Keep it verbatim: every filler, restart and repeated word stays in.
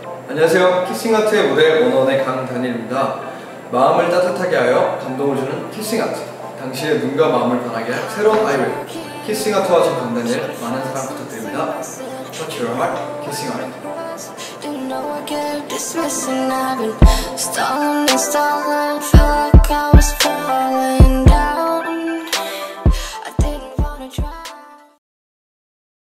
안녕하세요. 키싱아트의 모델 원원의 강다니엘입니다. 마음을 따뜻하게 하여 감동을 주는 키싱아트, 당신의 눈과 마음을 변하게 할 새로운 아이웨이 키싱아트와 저 강다니엘, 많은 사랑 부탁드립니다. Touch your heart, 키싱아트.